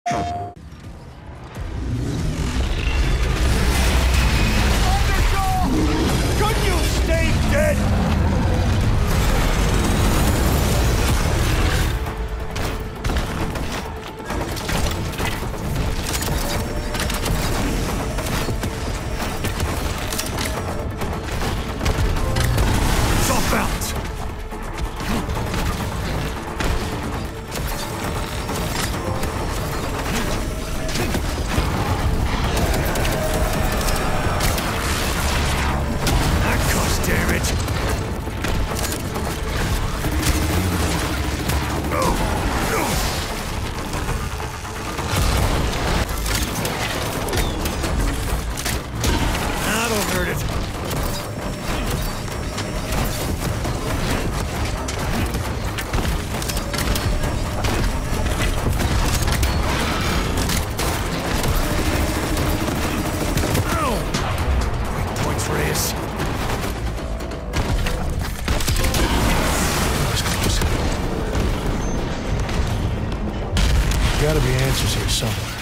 Could you stay dead? It's off balance. Damage. That'll hurt it. Ow! Great points, Reyes. Gotta be answers here somewhere.